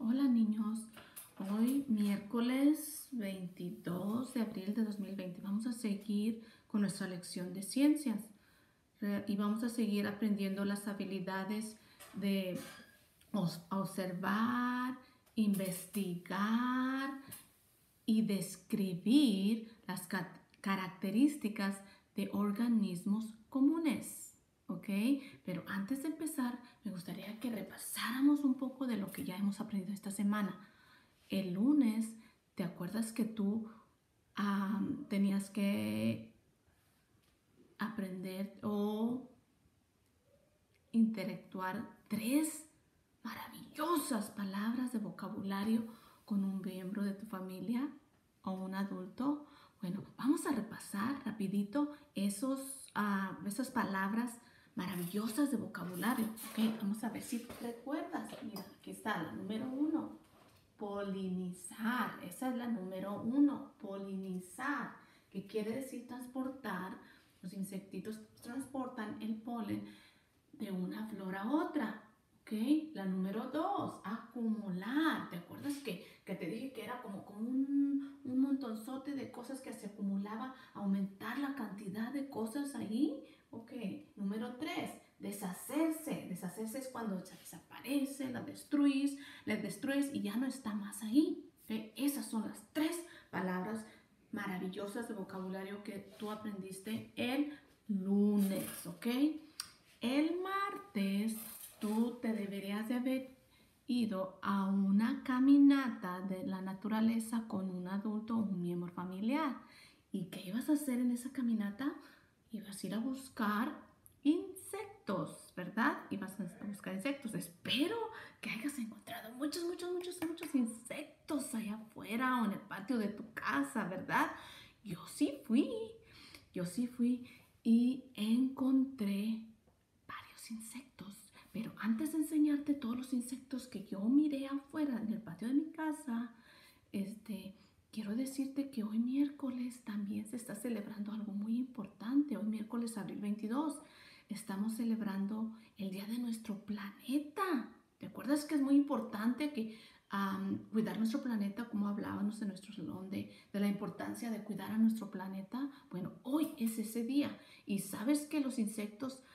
Hola niños, hoy miércoles 22 de abril de 2020 vamos a seguir con nuestra lección de ciencias y vamos a seguir aprendiendo las habilidades de observar, investigar y describir las características de organismos comunes. ¿Ok? Pero antes de empezar, me gustaría que repasáramos un poco de lo que ya hemos aprendido esta semana. El lunes, ¿te acuerdas que tú tenías que aprender o interactuar tres maravillosas palabras de vocabulario con un miembro de tu familia o un adulto? Bueno, vamos a repasar rapidito esas palabras maravillosas de vocabulario. ¿Ok? Vamos a ver si recuerdas. Mira, aquí está la número 1. Polinizar. Esa es la número 1. Polinizar. Que quiere decir transportar. Los insectitos transportan el polen de una flor a otra. ¿Ok? La número 2, acumular. ¿Te acuerdas que te dije que era como un montonzote de cosas que se acumulaba, aumentar la cantidad de cosas ahí? Ok. Número 3, deshacerse. Deshacerse es cuando se desaparece, la destruyes y ya no está más ahí. ¿Ok? Esas son las tres palabras maravillosas de vocabulario que tú aprendiste el lunes. ¿Ok? El martes tú te deberías de haber ido a una caminata de la naturaleza con un adulto o un miembro familiar. ¿Y qué ibas a hacer en esa caminata? Ibas a ir a buscar insectos, ¿verdad? Ibas a buscar insectos. Espero que hayas encontrado muchos insectos allá afuera o en el patio de tu casa, ¿verdad? Yo sí fui y encontré varios insectos. Pero antes de enseñarte todos los insectos que yo miré afuera en el patio de mi casa, quiero decirte que hoy miércoles también se está celebrando algo muy importante. Hoy miércoles, abril 22, estamos celebrando el Día de nuestro planeta. ¿Te acuerdas que es muy importante cuidar nuestro planeta, como hablábamos en nuestro salón de la importancia de cuidar a nuestro planeta? Bueno, hoy es ese día. Y sabes que los insectos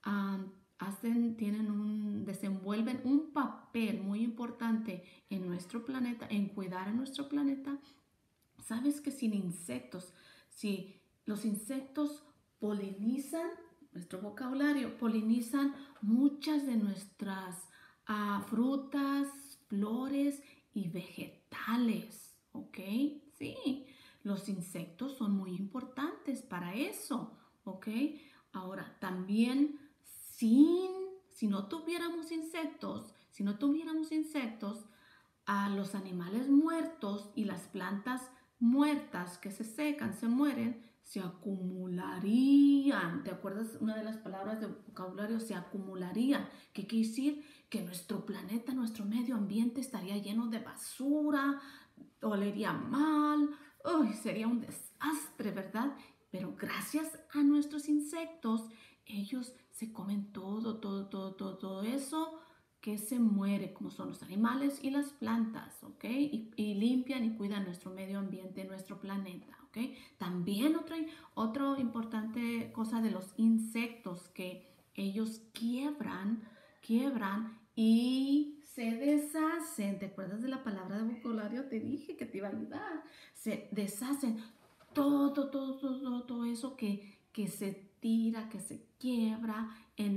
desenvuelven un papel muy importante en nuestro planeta, en cuidar a nuestro planeta. Sabes que si los insectos polinizan, nuestro vocabulario, polinizan muchas de nuestras frutas, flores y vegetales, ¿ok? Sí, los insectos son muy importantes para eso, ¿ok? Ahora, también sin, si no tuviéramos insectos, a los animales muertos y las plantas muertas que se secan, se mueren, se acumularían. ¿Te acuerdas? Una de las palabras de vocabulario, se acumularían. ¿Qué quiere decir? Que nuestro planeta, nuestro medio ambiente estaría lleno de basura, olería mal, uy, sería un desastre, ¿verdad? Pero gracias a nuestros insectos, ellos se comen todo eso que se muere, como son los animales y las plantas, ¿ok? Y limpian y cuidan nuestro medio ambiente, nuestro planeta, ¿ok? También otra importante cosa de los insectos, que ellos quiebran y se deshacen. ¿Te acuerdas de la palabra de vocabulario? Te dije que te iba a ayudar. Se deshacen todo eso que se tira, que se quiebra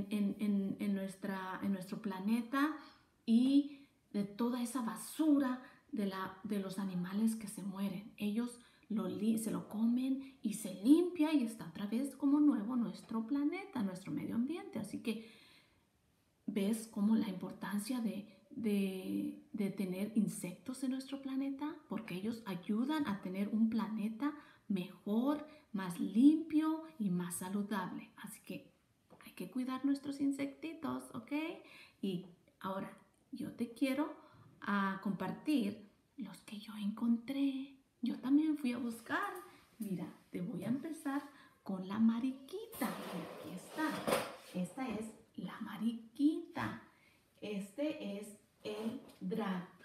en nuestro planeta, y de toda esa basura de los animales que se mueren. Ellos se lo comen y se limpia y está otra vez como nuevo nuestro planeta, nuestro medio ambiente. Así que ves cómo la importancia de tener insectos en nuestro planeta, porque ellos ayudan a tener un planeta mejor, más limpio y más saludable. Así que hay que cuidar nuestros insectitos, ¿ok? Y ahora yo te quiero compartir los que yo encontré. Yo también fui a buscar. Mira, te voy a empezar con la mariquita. Mira, aquí está. Esta es la mariquita. Este es el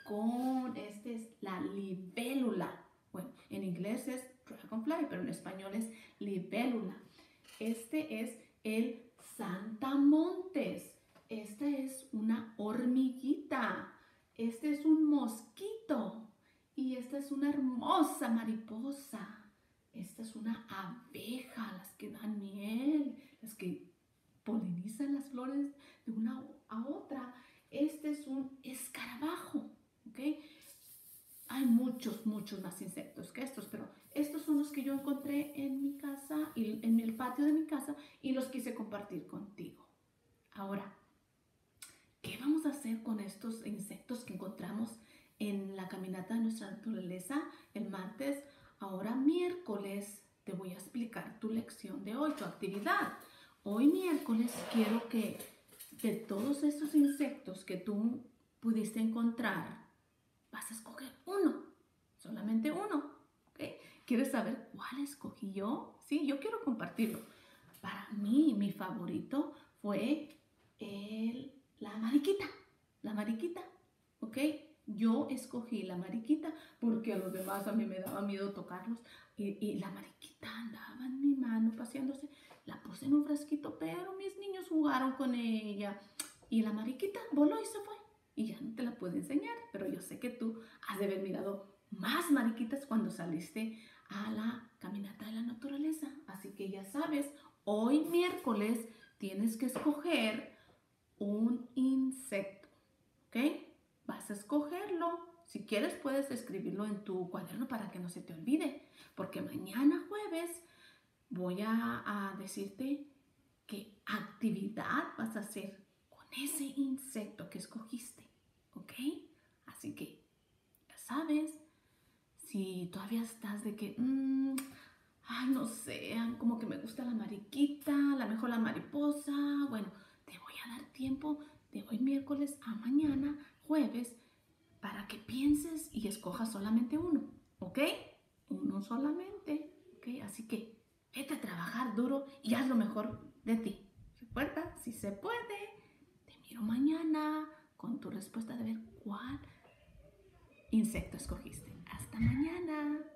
halcón, este es la libélula. Bueno, en inglés es dragonfly, pero en español es libélula. Este es el saltamontes. Esta es una hormiguita. Este es un mosquito. Y esta es una hermosa mariposa. Esta es una abeja, las que dan miel, las que polinizan las flores de una a otra. Este es un escarabajo, ¿ok? Hay muchos más insectos que estos, pero estos son los que yo encontré en mi casa y en el patio de mi casa y los quise compartir contigo. Ahora, ¿qué vamos a hacer con estos insectos que encontramos en la caminata de nuestra naturaleza el martes? Ahora miércoles te voy a explicar tu lección de hoy, tu actividad. Hoy miércoles quiero que de todos estos insectos que tú pudiste encontrar, vas a escoger uno, solamente uno, ¿ok? ¿Quieres saber cuál escogí yo? Sí, yo quiero compartirlo. Para mí, mi favorito fue la mariquita, ¿ok? Yo escogí la mariquita porque a los demás a mí me daba miedo tocarlos y la mariquita andaba en mi mano paseándose. La puse en un frasquito, pero mis niños jugaron con ella y la mariquita voló y se fue. Y ya no te la puedo enseñar, pero yo sé que tú has de haber mirado más mariquitas cuando saliste a la caminata de la naturaleza. Así que ya sabes, hoy miércoles tienes que escoger un insecto, ¿ok? Vas a escogerlo. Si quieres puedes escribirlo en tu cuaderno para que no se te olvide, porque mañana jueves voy a decirte qué actividad vas a hacer con ese insecto que escogiste, ¿ok? Así que ya sabes, si todavía estás de que, ay, no sé, como que me gusta la mariquita, la mejor la mariposa, bueno, te voy a dar tiempo de hoy miércoles a mañana, jueves, para que pienses y escojas solamente uno, ¿ok? Uno solamente, ¿ok? Así que vete a trabajar duro y haz lo mejor de ti. Recuerda, si se puede, te miro mañana con tu respuesta de ver cuál insecto escogiste. Hasta mañana.